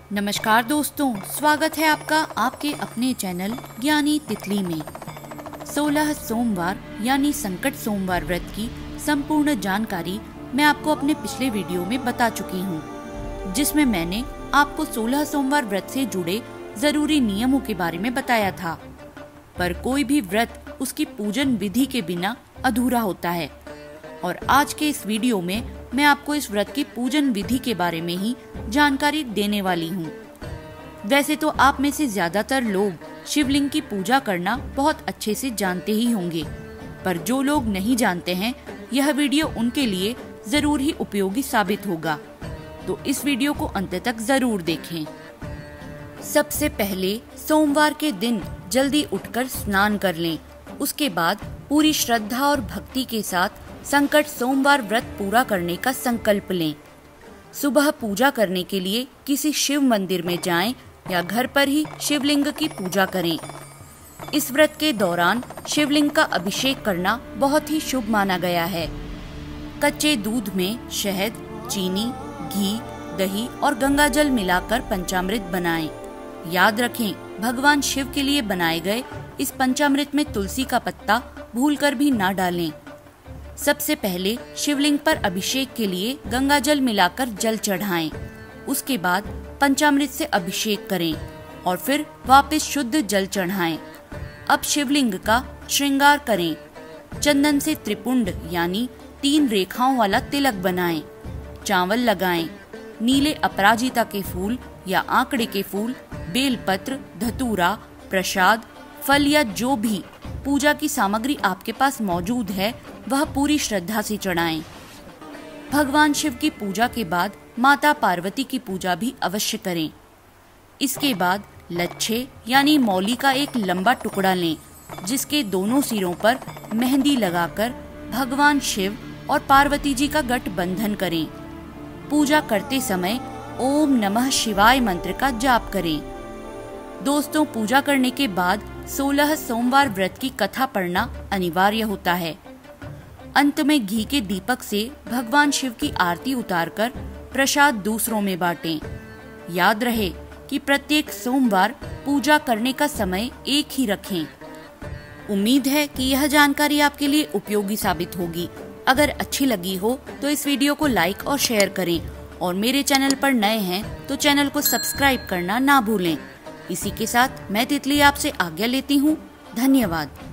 नमस्कार दोस्तों, स्वागत है आपका आपके अपने चैनल ज्ञानी तितली में। 16 सोमवार यानी संकट सोमवार व्रत की संपूर्ण जानकारी मैं आपको अपने पिछले वीडियो में बता चुकी हूँ, जिसमें मैंने आपको 16 सोमवार व्रत से जुड़े जरूरी नियमों के बारे में बताया था। पर कोई भी व्रत उसकी पूजन विधि के बिना अधूरा होता है और आज के इस वीडियो में मैं आपको इस व्रत की पूजन विधि के बारे में ही जानकारी देने वाली हूँ। वैसे तो आप में से ज्यादातर लोग शिवलिंग की पूजा करना बहुत अच्छे से जानते ही होंगे, पर जो लोग नहीं जानते हैं यह वीडियो उनके लिए जरूर ही उपयोगी साबित होगा, तो इस वीडियो को अंत तक जरूर देखें। सबसे पहले सोमवार के दिन जल्दी उठकर स्नान कर लें। उसके बाद पूरी श्रद्धा और भक्ति के साथ संकट सोमवार व्रत पूरा करने का संकल्प लें। सुबह पूजा करने के लिए किसी शिव मंदिर में जाएं या घर पर ही शिवलिंग की पूजा करें। इस व्रत के दौरान शिवलिंग का अभिषेक करना बहुत ही शुभ माना गया है। कच्चे दूध में शहद, चीनी, घी, दही और गंगाजल मिलाकर पंचामृत बनाएं। याद रखें, भगवान शिव के लिए बनाए गए इस पंचामृत में तुलसी का पत्ता भूलकर भी ना डालें। सबसे पहले शिवलिंग पर अभिषेक के लिए गंगाजल मिलाकर जल चढ़ाएं। उसके बाद पंचामृत से अभिषेक करें और फिर वापस शुद्ध जल चढ़ाएं। अब शिवलिंग का श्रृंगार करें। चंदन से त्रिपुंड यानी 3 रेखाओं वाला तिलक बनाएं। चावल लगाएं। नीले अपराजिता के फूल या आंकड़े के फूल, बेलपत्र, धतूरा, प्रसाद, फल या जो भी पूजा की सामग्री आपके पास मौजूद है वह पूरी श्रद्धा से चढ़ाएं। भगवान शिव की पूजा के बाद माता पार्वती की पूजा भी अवश्य करें। इसके बाद लच्छे यानी मौली का एक लंबा टुकड़ा लें, जिसके दोनों सिरों पर मेहंदी लगाकर भगवान शिव और पार्वती जी का गठबंधन करें। पूजा करते समय ओम नमः शिवाय मंत्र का जाप करें। दोस्तों, पूजा करने के बाद 16 सोमवार व्रत की कथा पढ़ना अनिवार्य होता है। अंत में घी के दीपक से भगवान शिव की आरती उतारकर प्रसाद दूसरों में बांटें। याद रहे कि प्रत्येक सोमवार पूजा करने का समय एक ही रखें। उम्मीद है कि यह जानकारी आपके लिए उपयोगी साबित होगी। अगर अच्छी लगी हो तो इस वीडियो को लाइक और शेयर करें और मेरे चैनल पर नए हैं तो चैनल को सब्सक्राइब करना ना भूलें। इसी के साथ मैं तितली आपसे आज्ञा लेती हूँ। धन्यवाद।